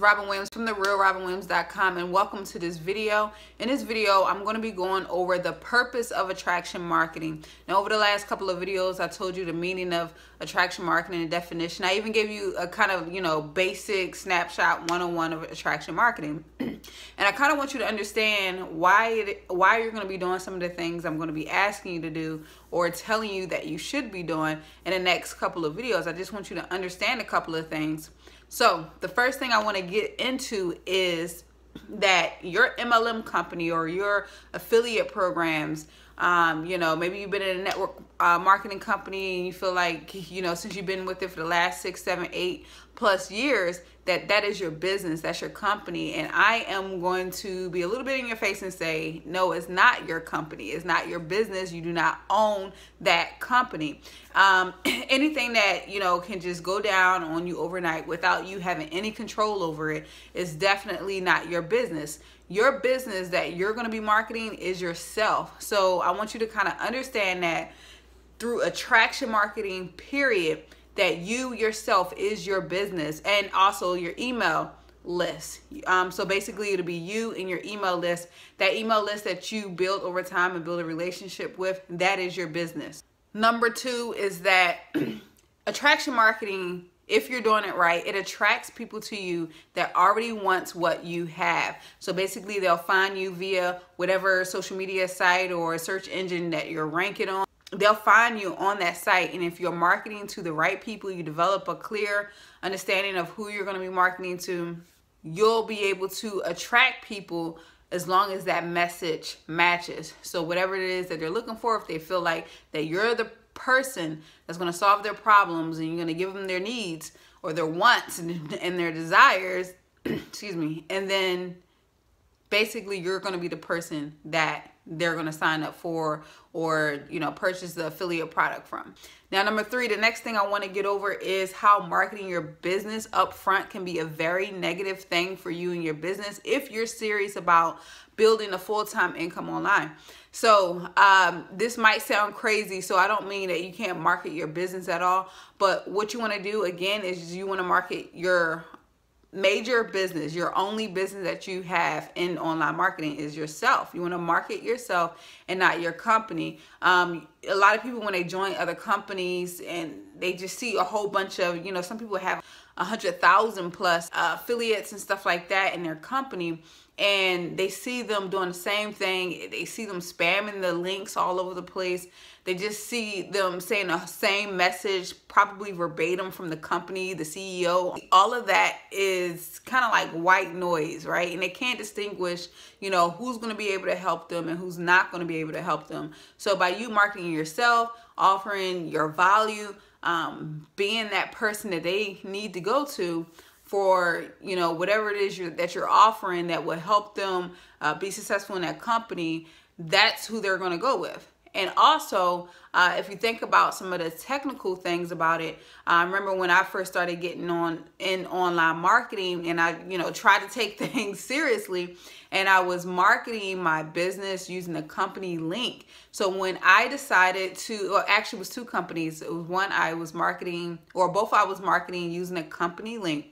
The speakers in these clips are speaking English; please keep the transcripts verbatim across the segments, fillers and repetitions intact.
Robin Williams from the real robin williams dot com, and welcome to this video. In this video, I'm going to be going over the purpose of attraction marketing. Now, over the last couple of videos, I told you the meaning of attraction marketing and definition. I even gave you a kind of, you know, basic snapshot one oh one of attraction marketing. And I kind of want you to understand why it, why you're going to be doing some of the things I'm going to be asking you to do or telling you that you should be doing in the next couple of videos. I just want you to understand a couple of things. So the first thing I want to get into is that your M L M company or your affiliate programs, um, you know, maybe you've been in a network uh, marketing company and you feel like, you know, since you've been with it for the last six, seven, eight plus years, that that is your business, that's your company. And I am going to be a little bit in your face and say, no, it's not your company. It's not your business. You do not own that company. Um, anything that, you know, can just go down on you overnight without you having any control over it is definitely not your business. Your business that you're going to be marketing is yourself. So I want you to kind of understand that through attraction marketing, period, that you yourself is your business, and also your email list. Um, so basically it'll be you and your email list. That email list that you build over time and build a relationship with, that is your business. Number two is that attraction marketing, if you're doing it right, it attracts people to you that already wants what you have. So basically they'll find you via whatever social media site or search engine that you're ranking on. They'll find you on that site, and if you're marketing to the right people, you develop a clear understanding of who you're going to be marketing to, you'll be able to attract people as long as that message matches. So whatever it is that they're looking for, if they feel like that you're the person that's going to solve their problems and you're going to give them their needs or their wants and, and their desires, excuse me, and then basically you're going to be the person that they're going to sign up for or, you know, purchase the affiliate product from. Now, number three, the next thing I want to get over is how marketing your business up front can be a very negative thing for you and your business if you're serious about building a full-time income online. So um, this might sound crazy, so I don't mean that you can't market your business at all, but what you want to do again is you want to market your major business. Your only business that you have in online marketing is yourself. You want to market yourself and not your company. Um, a lot of people, when they join other companies and they just see a whole bunch of, you know, some people have a hundred thousand plus uh, affiliates and stuff like that in their company, and they see them doing the same thing. They see them spamming the links all over the place. They just see them saying the same message, probably verbatim from the company, the C E O. All of that is kind of like white noise, right? And they can't distinguish, you know, who's going to be able to help them and who's not going to be able to help them. So by you marketing yourself, offering your value, um, being that person that they need to go to for, you know, whatever it is you're, that you're offering that will help them uh, be successful in that company, that's who they're going to go with. And also, uh, if you think about some of the technical things about it, I remember when I first started getting on in online marketing and I, you know, tried to take things seriously, and I was marketing my business using a company link. So when I decided to, or actually it was two companies, it was one I was marketing, or both I was marketing using a company link.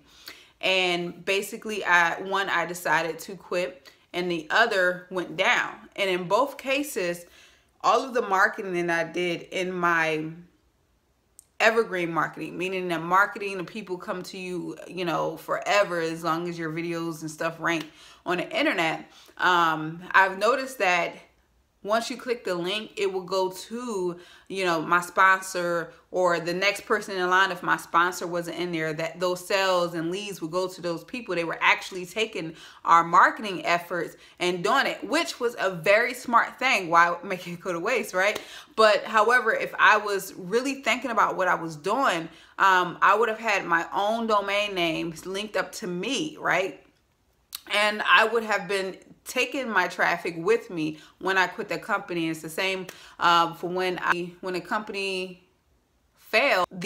And basically, I one I decided to quit and the other went down. And in both cases, all of the marketing that I did in my evergreen marketing, meaning that marketing and people come to you, you know, forever as long as your videos and stuff rank on the internet, um, I've noticed that once you click the link, it will go to, you know, my sponsor or the next person in line. If my sponsor wasn't in there, that those sales and leads would go to those people. They were actually taking our marketing efforts and doing it, which was a very smart thing. Why make it go to waste, right? But however, if I was really thinking about what I was doing, um, I would have had my own domain names linked up to me, right? And I would have been taking my traffic with me when I quit the company. It's the same uh, for when I when a company failed. The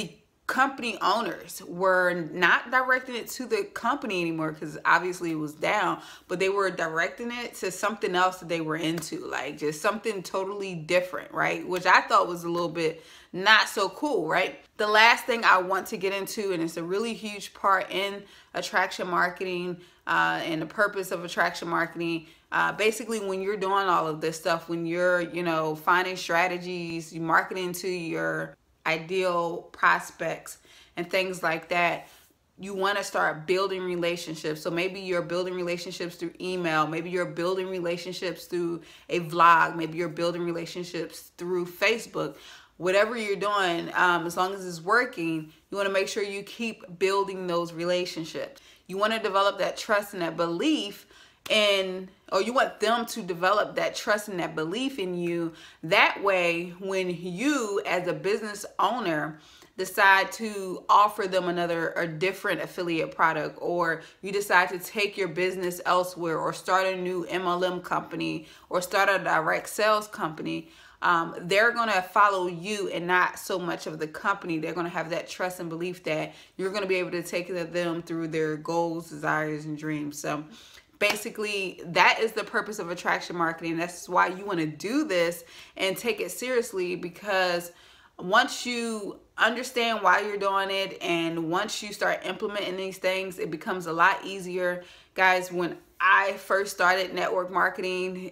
company owners were not directing it to the company anymore, because obviously it was down, but they were directing it to something else that they were into, like just something totally different, right? Which I thought was a little bit not so cool, right? The last thing I want to get into, and it's a really huge part in attraction marketing uh, and the purpose of attraction marketing, uh, basically when you're doing all of this stuff, when you're, you know, finding strategies, you marketing to your ideal prospects and things like that, you want to start building relationships. So maybe you're building relationships through email, maybe you're building relationships through a vlog, maybe you're building relationships through Facebook. Whatever you're doing, um, as long as it's working, you want to make sure you keep building those relationships. You want to develop that trust and that belief in, or you want them to develop that trust and that belief in you. That way, when you as a business owner decide to offer them another or different affiliate product, or you decide to take your business elsewhere, or start a new M L M company, or start a direct sales company, um, they're going to follow you and not so much of the company. They're going to have that trust and belief that you're going to be able to take them through their goals, desires, and dreams. So basically, that is the purpose of attraction marketing. That's why you want to do this and take it seriously, because once you understand why you're doing it and once you start implementing these things, it becomes a lot easier. Guys, when I first started network marketing,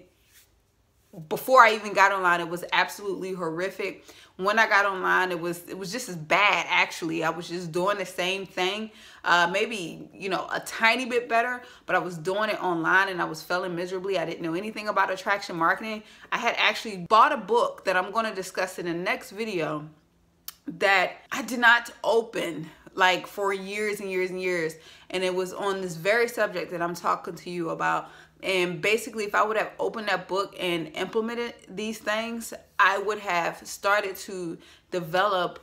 before I even got online, it was absolutely horrific. When I got online, it was it was just as bad, actually. I was just doing the same thing, uh, maybe, you know, a tiny bit better, but I was doing it online and I was failing miserably. I didn't know anything about attraction marketing. I had actually bought a book that I'm going to discuss in the next video that I did not open like for years and years and years. And it was on this very subject that I'm talking to you about. And basically, if I would have opened that book and implemented these things, I would have started to develop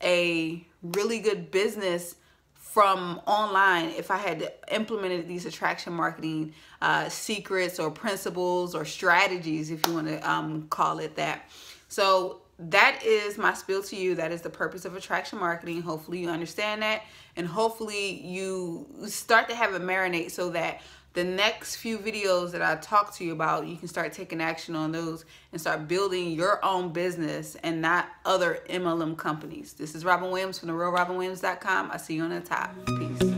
a really good business from online if I had implemented these attraction marketing uh, secrets or principles or strategies, if you want to um, call it that. So that is my spiel to you. That is the purpose of attraction marketing. Hopefully you understand that, and hopefully you start to have it marinate so that the next few videos that I talk to you about, you can start taking action on those and start building your own business and not other M L M companies. This is Robin Williams from the real robin williams dot com. I'll see you on the top. Peace.